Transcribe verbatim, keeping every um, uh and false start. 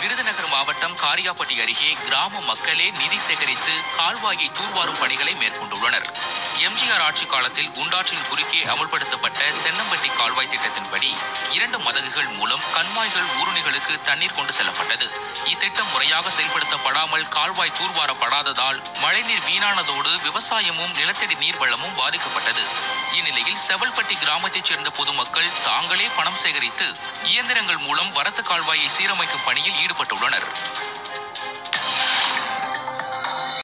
விருதுநகர் மாவட்டம் காரியாபட்டி அருகே கிராம மக்களே நிதி சேகரித்து கால்வாயை தூர்வாரும் பணிகளை மேற்கொண்டுள்ளனர். எம்ஜிஆர் ஆட்சி காலத்தில் குண்டாற்றின் குறுக்கே அமல்படுத்தப்பட்ட சென்னம்பட்டி கால்வாய் திட்டத்தின்படி இரண்டு மதகுகள் மூலம் கண்மாய்கள் ஊருணிகளுக்கு தண்ணீர் கொண்டு செல்லப்பட்டது. இத்திட்டம் முறையாக செயல்படுத்தப்படாமல் கால்வாய் தூர்வாரப்படாததால் மழைநீர் வீணானதோடு விவசாயமும் நிலத்தடி நீர்வளமும் பாதிக்கப்பட்டது. இந்நிலையில் செவல்பட்டி கிராமத்தைச் சேர்ந்த பொதுமக்கள் தாங்களே பணம் சேகரித்து இயந்திரங்கள் மூலம் வரத்து கால்வாயை சீரமைக்கும் பணியில் ஈடுபட்டுள்ளனர்.